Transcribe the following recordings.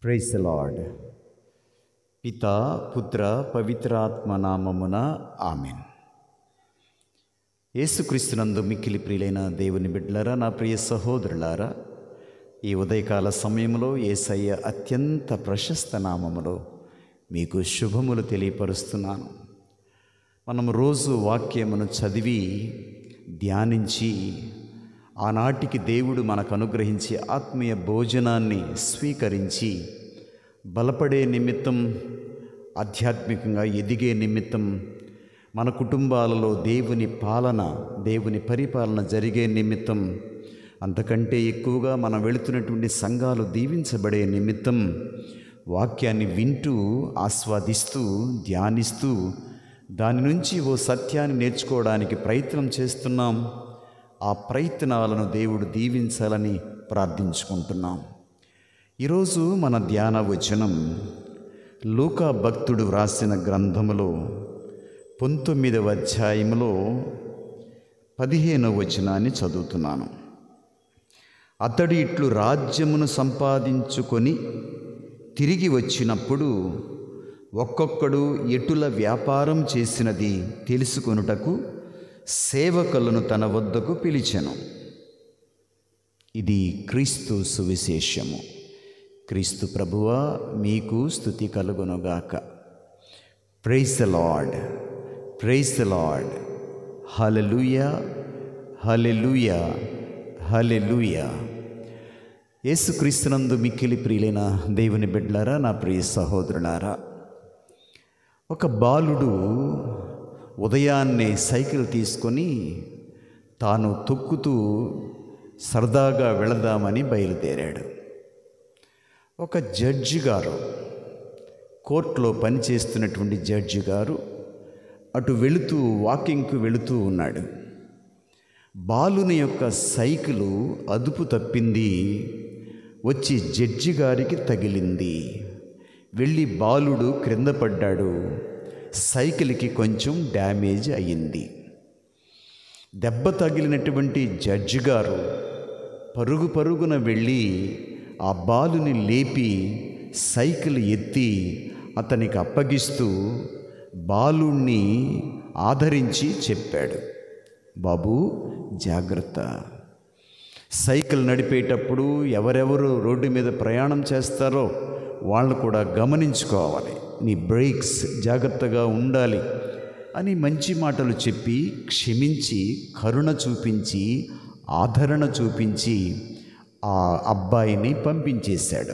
Praise the lord. పితా పుత్ర పవిత్రాత్మ నామమున ఆమెన్. యేసుక్రీస్తునందు మిక్కిలి ప్రియులైన దేవుని బిడ్డలారా, నా ప్రియ సహోదరులారా, ఈ ఉదయకాల సమయంలో యేసయ్య అత్యంత ప్రశస్త నామములో మీకు శుభములు తెలియపరుస్తున్నాను. మనం రోజు వాక్యమును చదివి ధ్యానించి ఆనాటికి దేవుడు మనకు అనుగ్రహించి ఆత్మీయ భోజనాన్ని స్వీకరించి బలపడే నిమిత్తం, ఆధ్యాత్మికంగా ఎదిగే నిమిత్తం, మన కుటుంబాలలో దేవుని పాలన, దేవుని పరిపాలన జరిగే నిమిత్తం, అంతకంటే ఎక్కువగా మనం వెళుతున్నటువంటి సంఘాలు దీవించబడే నిమిత్తం వాక్యాన్ని వింటూ, ఆస్వాదిస్తూ, ధ్యానిస్తూ దాని నుంచి ఓ సత్యాన్ని నేర్చుకోవడానికి ప్రయత్నం చేస్తున్నాం. ఆ ప్రయత్నాలను దేవుడు దీవించాలని ప్రార్థించుకుంటున్నాం. ఈరోజు మన ధ్యాన వచనం లూకా భక్తుడు వ్రాసిన గ్రంథములో 19వ అధ్యాయంలో 15వ వచనాన్ని చదువుతున్నాను. అతడు ఇట్లు రాజ్యమును సంపాదించుకొని తిరిగి వచ్చినప్పుడు ఒక్కొక్కడు ఎటుల వ్యాపారం చేసినది తెలుసుకొనుటకు సేవకులను తన వద్దకు పిలిచెను. ఇది క్రీస్తు సువిశేషము. క్రీస్తు ప్రభువా, మీకు స్తుతి కలుగునుగాక. Praise the lord, praise the lord. హల్లెలూయా, హల్లెలూయా, హల్లెలూయా. యేసుక్రీస్తునందు మిక్కిలి ప్రియులైన దేవుని బిడ్డలారా, నా ప్రియ సహోదరులారా, ఒక బాలుడు ఉదయాన్నే సైకిల్ తీసుకొని తాను తొక్కుతూ సరదాగా వెళదామని బయలుదేరాడు. ఒక జడ్జి గారు, కోర్టులో పనిచేస్తున్నటువంటి జడ్జి గారు అటు వెళుతూ వాకింగ్కు వెళుతూ ఉన్నాడు. బాలుని యొక్క సైకిలు అదుపు తప్పింది, వచ్చి జడ్జి గారికి తగిలింది. వెళ్ళి బాలుడు క్రింద పడ్డాడు. సైకిల్కి కొంచెం డ్యామేజ్ అయ్యింది. దెబ్బ తగిలినటువంటి జడ్జి గారు పరుగున వెళ్ళి ఆ బాలుని లేపి సైకిల్ ఎత్తి అతనికి అప్పగిస్తూ బాలుణ్ణి ఆదరించి చెప్పాడు, బాబూ జాగ్రత్త. సైకిల్ నడిపేటప్పుడు ఎవరెవరు రోడ్డు మీద ప్రయాణం చేస్తారో వాళ్ళు కూడా గమనించుకోవాలి, నీ బ్రేక్స్ జాగ్రత్తగా ఉండాలి అని మంచి మాటలు చెప్పి క్షమించి, కరుణ చూపించి, ఆదరణ చూపించి ఆ అబ్బాయిని పంపించేశాడు.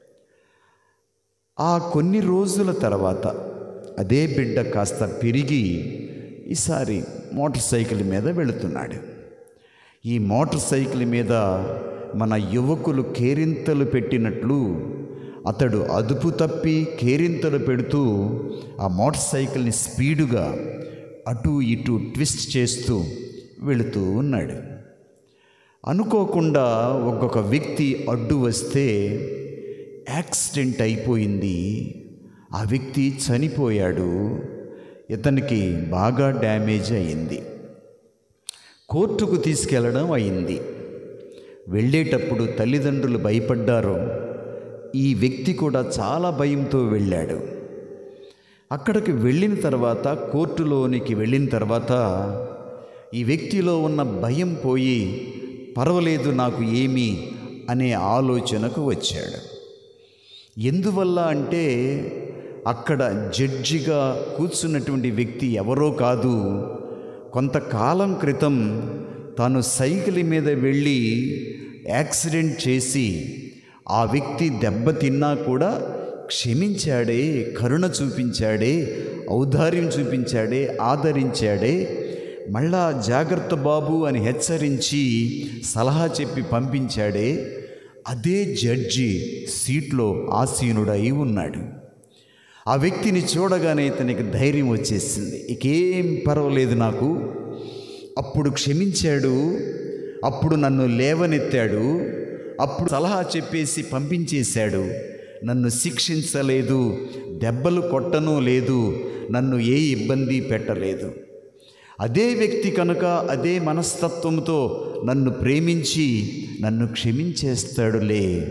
ఆ కొన్ని రోజుల తర్వాత అదే బిడ్డ కాస్త పెరిగి ఈసారి మోటార్ సైకిల్ మీద వెళుతున్నాడు. ఈ మోటార్ సైకిల్ మీద మన యువకులు కేరింతలు పెట్టినట్లు అతడు అదుపు తప్పి కేరింతలు పెడుతూ ఆ మోటార్ సైకిల్ని స్పీడుగా అటు ఇటు ట్విస్ట్ చేస్తూ వెళుతూ ఉన్నాడు. అనుకోకుండా ఒక్కొక్క వ్యక్తి అడ్డు వస్తే యాక్సిడెంట్ అయిపోయింది. ఆ వ్యక్తి చనిపోయాడు. ఇతనికి బాగా డ్యామేజ్ అయింది. కోర్టుకు తీసుకెళ్ళడం అయింది. వెళ్ళేటప్పుడు తల్లిదండ్రులు భయపడ్డారు. ఈ వ్యక్తి కూడా చాలా భయంతో వెళ్ళాడు. అక్కడికి వెళ్ళిన తర్వాత, కోర్టులోనికి వెళ్ళిన తర్వాత ఈ వ్యక్తిలో ఉన్న భయం పోయి పర్వాలేదు నాకు ఏమి అనే ఆలోచనకు వచ్చాడు. ఎందువల్ల అంటే అక్కడ జడ్జిగా కూర్చున్నటువంటి వ్యక్తి ఎవరో కాదు, కొంతకాలం క్రితం తాను సైకిల్ మీద వెళ్ళి యాక్సిడెంట్ చేసి ఆ వ్యక్తి దెబ్బతిన్నా కూడా క్షమించాడే, కరుణ చూపించాడే, ఔదార్యం చూపించాడే, ఆదరించాడే, మళ్ళా జాగ్రత్త బాబు అని హెచ్చరించి సలహా చెప్పి పంపించాడే, అదే జడ్జి సీట్లో ఆసీనుడై ఉన్నాడు. ఆ వ్యక్తిని చూడగానే ఇతనికి ధైర్యం వచ్చేసింది. ఇకేం పర్వాలేదు నాకు, అప్పుడు క్షమించాడు, అప్పుడు నన్ను లేవనెత్తాడు, అప్పుడు సలహా చెప్పేసి పంపించేశాడు, నన్ను శిక్షించలేదు, దెబ్బలు కొట్టను లేదు, నన్ను ఏ ఇబ్బంది పెట్టలేదు. అదే వ్యక్తి కనుక అదే మనస్తత్వంతో నన్ను ప్రేమించి నన్ను క్షమించేస్తాడులే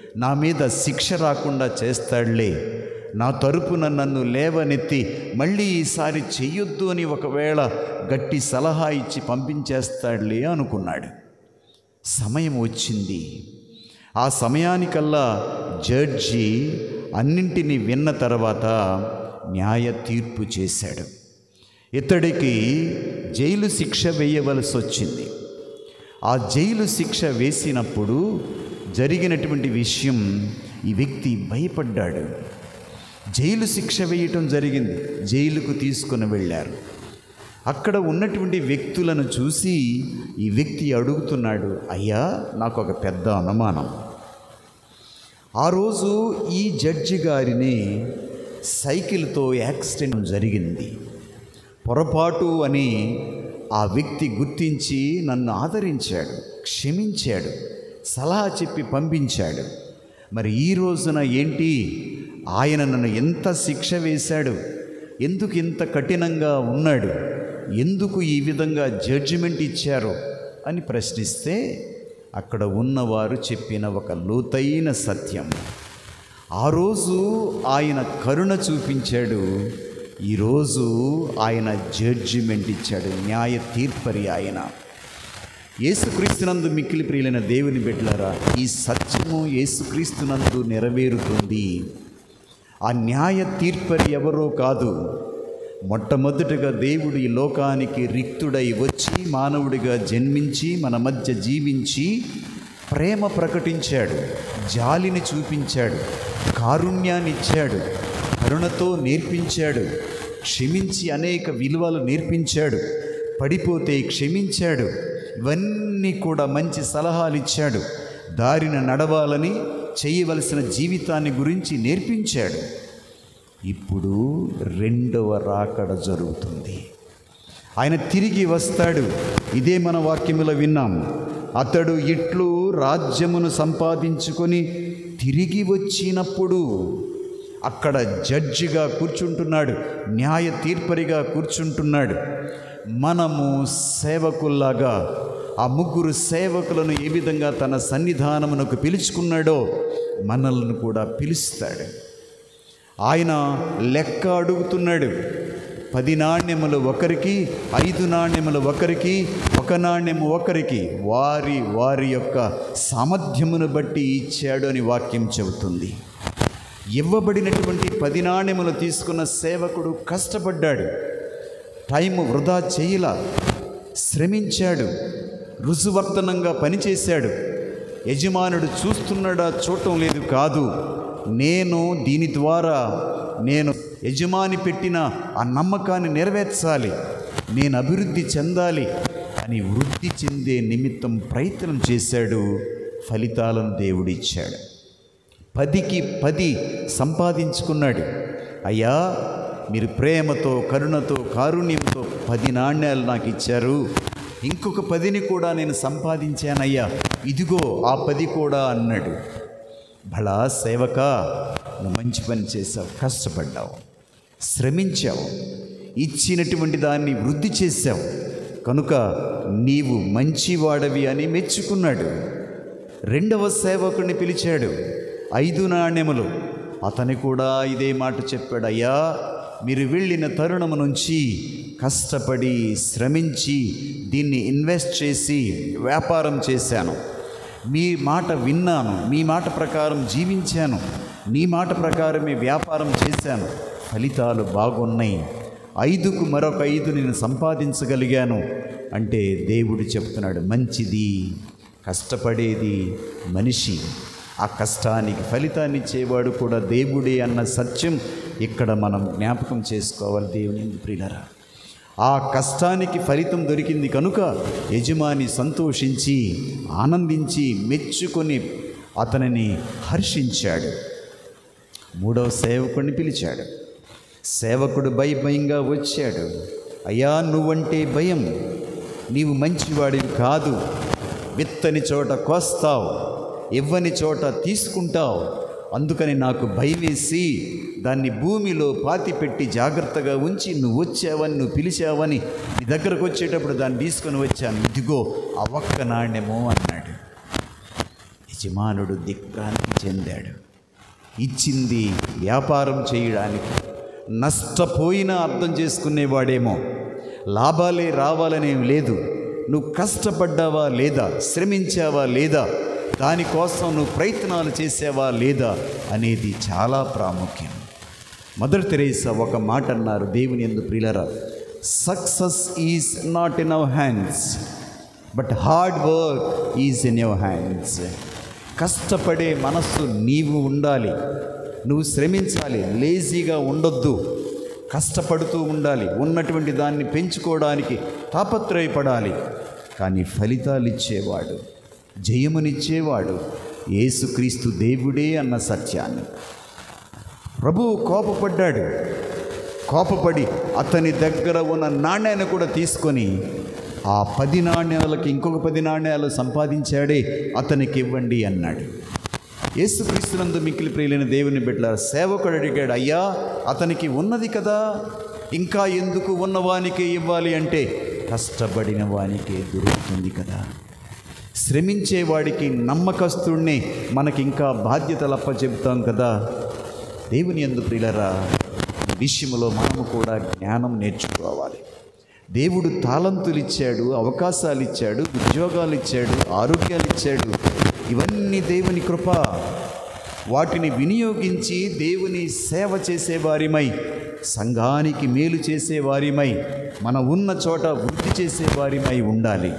నా మీద శిక్ష రాకుండా చేస్తాడులే, నా తరపున నన్ను లేవనెత్తి మళ్ళీ ఈసారి చెయ్యొద్దు అని ఒకవేళ గట్టి సలహా ఇచ్చి పంపించేస్తాడులే అనుకున్నాడు. సమయం వచ్చింది. ఆ సమయానికల్లా జడ్జి అన్నింటినీ విన్న తర్వాత న్యాయ తీర్పు చేశాడు. ఇతడికి జైలు శిక్ష వేయవలసి వచ్చింది. ఆ జైలు శిక్ష వేసినప్పుడు జరిగినటువంటి విషయం, ఈ వ్యక్తి భయపడ్డాడు. జైలు శిక్ష వేయటం జరిగింది. జైలుకు తీసుకుని వెళ్ళారు. అక్కడ ఉన్నటువంటి వ్యక్తులను చూసి ఈ వ్యక్తి అడుగుతున్నాడు, అయ్యా నాకు ఒక పెద్ద అనుమానం. ఆ రోజు ఈ జడ్జి గారిని సైకిల్తో యాక్సిడెంట్ జరిగింది. పొరపాటు అని ఆ వ్యక్తి గుర్తించి నన్ను ఆదరించాడు, క్షమించాడు, సలహా చెప్పి పంపించాడు. మరి ఈ రోజున ఏంటి, ఆయన నన్ను ఎంత శిక్ష వేశాడు, ఎందుకు ఇంత కఠినంగా ఉన్నాడు, ఎందుకు ఈ విధంగా జడ్జిమెంట్ ఇచ్చారు అని ప్రశ్నిస్తే అక్కడ ఉన్నవారు చెప్పిన ఒక లోతైన సత్యం. ఆ రోజు ఆయన కరుణ చూపించాడు, ఈరోజు ఆయన జడ్జిమెంట్ ఇచ్చాడు, న్యాయ తీర్పరి ఆయన. యేసుక్రీస్తునందు మిక్కిలి ప్రియులైన దేవుని బిడ్డలారా, ఈ సత్యము యేసుక్రీస్తునందు నెరవేరుతుంది. ఆ న్యాయ తీర్పరి ఎవరో కాదు, మొట్టమొదటిగా దేవుడు ఈ లోకానికి రిక్తుడై వచ్చి మానవుడిగా జన్మించి మన మధ్య జీవించి ప్రేమ ప్రకటించాడు, జాలిని చూపించాడు, కారుణ్యాన్ని ఇచ్చాడు, కరుణతో నేర్పించాడు, క్షమించి అనేక విలువలు నేర్పించాడు, పడిపోతే క్షమించాడు, ఇవన్నీ కూడా మంచి సలహాలు ఇచ్చాడు, దారిన నడవాలని చేయవలసిన జీవితాన్ని గురించి నేర్పించాడు. ఇప్పుడు రెండవ రాకడ జరుగుతుంది. ఆయన తిరిగి వస్తాడు. ఇదే మన వాక్యములో విన్నాం. అతడు ఇట్లు రాజ్యమును సంపాదించుకొని తిరిగి వచ్చినప్పుడు అక్కడ జడ్జిగా కూర్చుంటున్నాడు, న్యాయ తీర్పరిగా కూర్చుంటున్నాడు. మనము సేవకుల్లాగా ఆ ముగ్గురు సేవకులను ఏ విధంగా తన సన్నిధానమునకు పిలుచుకున్నాడో మనల్ని కూడా పిలుస్తాడు. ఆయన లెక్క అడుగుతున్నాడు. 10 నాణ్యములు ఒకరికి, 5 నాణ్యములు ఒకరికి, 1 నాణ్యము ఒకరికి, వారి వారి యొక్క సామర్థ్యమును బట్టి ఇచ్చాడు అని వాక్యం చెబుతుంది. ఇవ్వబడినటువంటి 10 నాణ్యములు తీసుకున్న సేవకుడు కష్టపడ్డాడు, టైము వృధా చేయలా, శ్రమించాడు, రుజువర్తనంగా పనిచేశాడు. యజమానుడు చూస్తున్నాడా, చూడటం లేదు కాదు, నేను దీని ద్వారా నేను యజమాని పెట్టిన ఆ నమ్మకాన్ని నెరవేర్చాలి, నేను అభివృద్ధి చెందాలి అని వృద్ధి చెందే నిమిత్తం ప్రయత్నం చేశాడు. ఫలితాలను దేవుడిచ్చాడు. 10కి 10 సంపాదించుకున్నాడు. అయ్యా మీరు ప్రేమతో, కరుణతో, కారుణ్యంతో 10 నాణ్యాలు నాకు ఇచ్చారు, ఇంకొక 10ని కూడా నేను సంపాదించానయ్యా, ఇదిగో ఆ 10 కూడా అన్నాడు. భళా సేవక, నువ్వు మంచి పని చేసావు, కష్టపడ్డావు, శ్రమించావు, ఇచ్చినటువంటి దాన్ని వృద్ధి చేశావు, కనుక నీవు మంచివాడవి అని మెచ్చుకున్నాడు. రెండవ సేవకుడిని పిలిచాడు, 5 నాణ్యములు. అతని కూడా ఇదే మాట చెప్పాడు, అయ్యా మీరు వెళ్ళిన తరుణము నుంచి కష్టపడి శ్రమించి దీన్ని ఇన్వెస్ట్ చేసి వ్యాపారం చేశాను, మీ మాట విన్నాను, మీ మాట ప్రకారం జీవించాను, నీ మాట ప్రకారమే వ్యాపారం చేశాను, ఫలితాలు బాగున్నాయి, 5కు మరొక 5 నేను సంపాదించగలిగాను అంటే దేవుడు చెప్తున్నాడు, మంచిది. కష్టపడేది మనిషి, ఆ కష్టానికి ఫలితాన్ని ఇచ్చేవాడు కూడా దేవుడే అన్న సత్యం ఇక్కడ మనం జ్ఞాపకం చేసుకోవాలి. దేవుని ప్రియులారా, ఆ కష్టానికి ఫలితం దొరికింది కనుక యజమాని సంతోషించి, ఆనందించి, మెచ్చుకొని అతనిని హర్షించాడు. 3వ సేవకుడిని పిలిచాడు. సేవకుడు భయంగా వచ్చాడు. అయ్యా నువ్వంటే భయం, నీవు మంచివాడివి కాదు, విత్తని చోట కోస్తావు, ఇవ్వని చోట తీసుకుంటావు, అందుకని నాకు భయం వేసి దాన్ని భూమిలో పాతిపెట్టి జాగ్రత్తగా ఉంచి నువ్వు వచ్చావని, నువ్వు పిలిచావని నీ దగ్గరకు వచ్చేటప్పుడు దాన్ని తీసుకొని వచ్చాను, ఇదిగో ఆ 1 నాణ్యము అన్నాడు. యజమానుడు దిగ్భ్రాంతి చెందాడు. ఇచ్చింది వ్యాపారం చేయడానికి, నష్టపోయినా అర్థం చేసుకునేవాడేమో. లాభాలే రావాలనేం లేదు, నువ్వు కష్టపడ్డావా లేదా, శ్రమించావా లేదా, దానికోసం నువ్వు ప్రయత్నాలు చేసావా లేదా అనేది చాలా ప్రాముఖ్యం. మదర్ తెరేసా ఒక మాట అన్నారు, దేవుని యందు ప్రియులారా, success is not in our hands but hard work is in your hands. కష్టపడే మనస్సు నీవు ఉండాలి, నువ్వు శ్రమించాలి, లేజీగా ఉండొద్దు, కష్టపడుతూ ఉండాలి, ఉన్నటువంటి దాన్ని పెంచుకోవడానికి తాపత్రయపడాలి. కానీ ఫలితాలు ఇచ్చేవాడు, జయమునిచ్చేవాడు యేసుక్రీస్తు దేవుడే అన్న సత్యాన్ని ప్రభువు కోపపడ్డాడు. కోపపడి అతని దగ్గర ఉన్న నాణ్యాన్ని కూడా తీసుకొని ఆ 10 నాణ్యాలకి ఇంకొక 10 నాణ్యాలు సంపాదించాడే, అతనికి ఇవ్వండి అన్నాడు. యేసుక్రీస్తునందు మిక్కిలి ప్రియులైన దేవుని బిడ్డలారా, సేవకుడు అడిగాడు, అయ్యా అతనికి ఉన్నది కదా, ఇంకా ఎందుకు ఉన్నవానికే ఇవ్వాలి అంటే, కష్టపడిన వానికే దొరుకుతుంది కదా. శ్రమించేవాడికి, నమ్మకస్తుడిని మనకి ఇంకా బాధ్యతలు అప్పచెబుతాం కదా. దేవుని యందు ప్రియులారా, విషయంలో మనము కూడా జ్ఞానం నేర్చుకోవాలి. దేవుడు తాళంతులు ఇచ్చాడు, అవకాశాలు ఇచ్చాడు, ఉద్యోగాలు ఇచ్చాడు, ఆరోగ్యాలు ఇచ్చాడు. ఇవన్నీ దేవుని కృప. వాటిని వినియోగించి దేవుని సేవ చేసేవారిమై, సంఘానికి మేలు చేసేవారిమై, మన ఉన్న చోట వృద్ధి చేసేవారిమై ఉండాలి.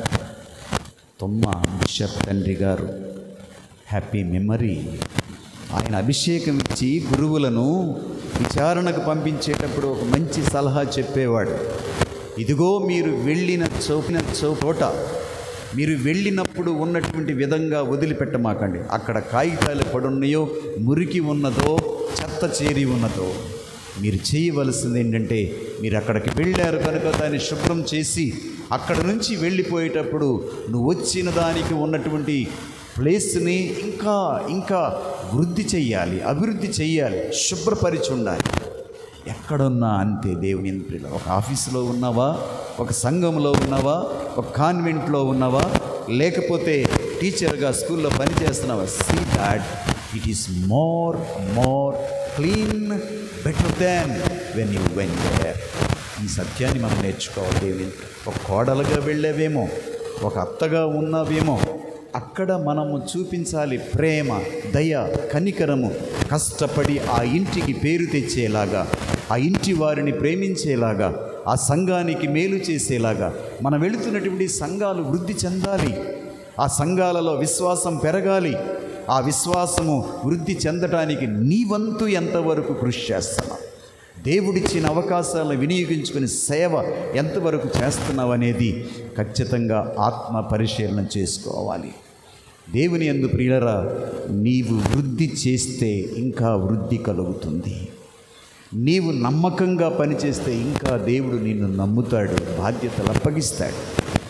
తొమ్మ బిషప్ తండ్రి గారు, హ్యాపీ మెమరీ. ఆయన అభిషేకం ఇచ్చి గురువులను విచారణకు పంపించేటప్పుడు ఒక మంచి సలహా చెప్పేవాడు. ఇదిగో మీరు వెళ్ళిన చోట మీరు వెళ్ళినప్పుడు ఉన్నటువంటి విధంగా వదిలిపెట్టమాకండి. అక్కడ కాగితాలు పడున్నాయో, మురికి ఉన్నదో, చెత్త చేరి ఉన్నదో, మీరు చేయవలసింది ఏంటంటే, మీరు అక్కడికి వెళ్ళారు కనుక దాన్ని శుభ్రం చేసి అక్కడ నుంచి వెళ్ళిపోయేటప్పుడు నువ్వు వచ్చిన దానికి ఉన్నటువంటి ప్లేస్ని ఇంకా ఇంకా వృద్ధి చెయ్యాలి, అభివృద్ధి చెయ్యాలి, శుభ్రపరిచి ఉండాలి. ఎక్కడున్నా అంతే దేవుని ప్రియుల. ఒక ఆఫీసులో ఉన్నావా, ఒక సంఘంలో ఉన్నావా, ఒక కాన్వెంట్లో ఉన్నావా, లేకపోతే టీచర్గా స్కూల్లో పనిచేస్తున్నావా, see that it is more clean, better than when you went there. ఈ సత్యాన్ని మనం నేర్చుకోవాలి. దేవుని ఒక కోడలుగా వెళ్ళావేమో, ఒక అత్తగా ఉన్నావేమో, అక్కడ మనము చూపించాలి ప్రేమ, దయ, కనికరము. కష్టపడి ఆ ఇంటికి పేరు తెచ్చేలాగా, ఆ ఇంటి వారిని ప్రేమించేలాగా, ఆ సంఘానికి మేలు చేసేలాగా మనం వెళుతున్నటువంటి సంఘాలు వృద్ధి చెందాలి. ఆ సంఘాలలో విశ్వాసం పెరగాలి. ఆ విశ్వాసము వృద్ధి చెందటానికి నీ వంతు ఎంతవరకు కృషి చేస్తున్నావు, దేవుడిచ్చిన అవకాశాలను వినియోగించుకుని సేవ ఎంతవరకు చేస్తున్నావు అనేది ఖచ్చితంగా ఆత్మ పరిశీలన చేసుకోవాలి. దేవుని యందు ప్రియులారా, నీవు వృద్ధి చేస్తే ఇంకా వృద్ధి కలుగుతుంది. నీవు నమ్మకంగా పనిచేస్తే ఇంకా దేవుడు నిన్ను నమ్ముతాడు, బాధ్యతలు అప్పగిస్తాడు.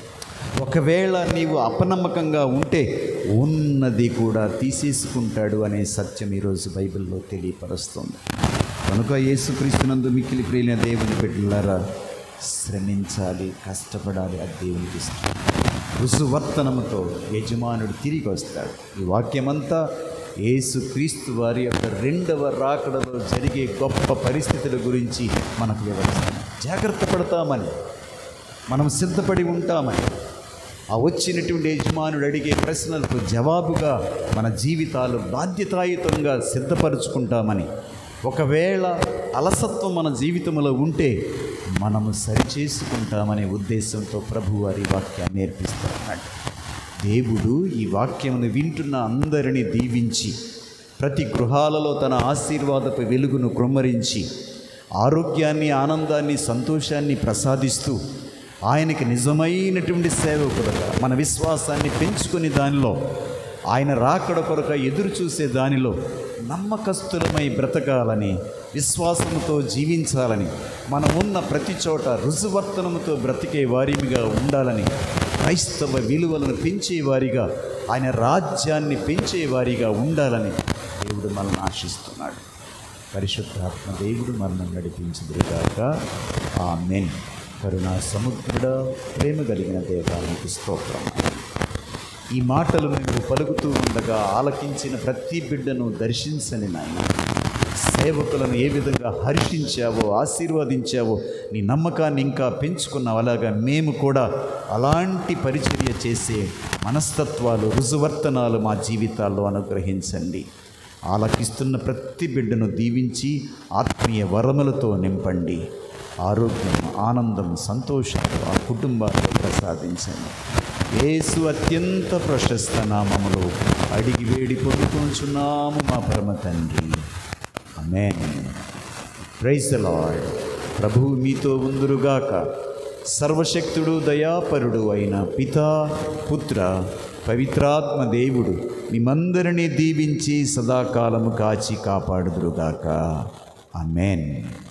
ఒకవేళ నీవు అపనమ్మకంగా ఉంటే ఉన్నది కూడా తీసేసుకుంటాడు అనే సత్యం ఈరోజు బైబిల్లో తెలియపరుస్తుంది. కనుక యేసుక్రీస్తునందు మిక్కిలి ప్రియులైన దేవుని బిడ్డలారా, శ్రమించాలి, కష్టపడాలి. అది దేవునికి ఇష్టం. రుసువర్తనముతో యజమానుడు తిరిగి వస్తాడు. ఈ వాక్యమంతా యేసుక్రీస్తు వారి యొక్క 2వ రాకడలో జరిగే గొప్ప పరిస్థితుల గురించి మనకు వివరిస్తాం. జాగ్రత్త పడతామని, మనం సిద్ధపడి ఉంటామని, ఆ వచ్చినటువంటి యజమానుడు అడిగే ప్రశ్నలకు జవాబుగా మన జీవితాలు బాధ్యతాయుతంగా సిద్ధపరుచుకుంటామని, ఒకవేళ అలసత్వం మన జీవితంలో ఉంటే మనము సరిచేసుకుంటామనే ఉద్దేశంతో ప్రభు వారి వాక్యాన్ని నేర్పిస్తున్నాడు. దేవుడు ఈ వాక్యమును వింటున్న అందరినీ దీవించి, ప్రతి గృహాలలో తన ఆశీర్వాదపు వెలుగును కృమ్మరించి, ఆరోగ్యాన్ని, ఆనందాన్ని, సంతోషాన్ని ప్రసాదిస్తూ, ఆయనకి నిజమైనటువంటి సేవకుడుగా మన విశ్వాసాన్ని పెంచుకుని, దానిలో ఆయన రాకడ కొరకు ఎదురు చూసే దానిలో నమ్మకస్తులమై బ్రతకాలని, విశ్వాసముతో జీవించాలని, మనం ఉన్న ప్రతి చోట రుజువర్తనముతో బ్రతికే వారిగా ఉండాలని, క్రైస్తవ విలువలను పెంచేవారిగా, ఆయన రాజ్యాన్ని పెంచేవారిగా ఉండాలని దేవుడు మనల్ని ఆశిస్తున్నాడు. పరిశుద్ధాత్మ దేవుడు మనల్ని నడిపించుదురుగాక. ఆమేన్. కరుణా సముద్రుడా, ప్రేమ కలిగిన దేవా, నీకు స్తోత్రం. ఈ మాటలు మేము పలుకుతూ ఉండగా ఆలకించిన ప్రతి బిడ్డను దర్శించని నాయన. సేవకులను ఏ విధంగా హర్షించావో, ఆశీర్వదించావో, నీ నమ్మకాన్ని ఇంకా పెంచుకున్నావు. అలాగా మేము కూడా అలాంటి పరిచర్య చేసే మనస్తత్వాలు, రుజువర్తనాలు మా జీవితాల్లో అనుగ్రహించండి. ఆలకిస్తున్న ప్రతి బిడ్డను దీవించి ఆత్మీయ వరములతో నింపండి. ఆరోగ్యం, ఆనందం, సంతోషాలు ఆ కుటుంబాల్లో ప్రసాదించండి. యేసు అత్యంత ప్రశస్త నామములో అడిగి వేడి పొందుకుంటున్నాము మా పరమ తండ్రి. ఆమేన్. Praise the lord. ప్రభువు మీతో ఉందురుగాక. సర్వశక్తుడు, దయాపరుడు అయిన పితా, పుత్ర, పవిత్రాత్మ దేవుడు మిమ్మందరినీ దీవించి సదాకాలము కాచి కాపాడుదురుగాక. ఆమేన్.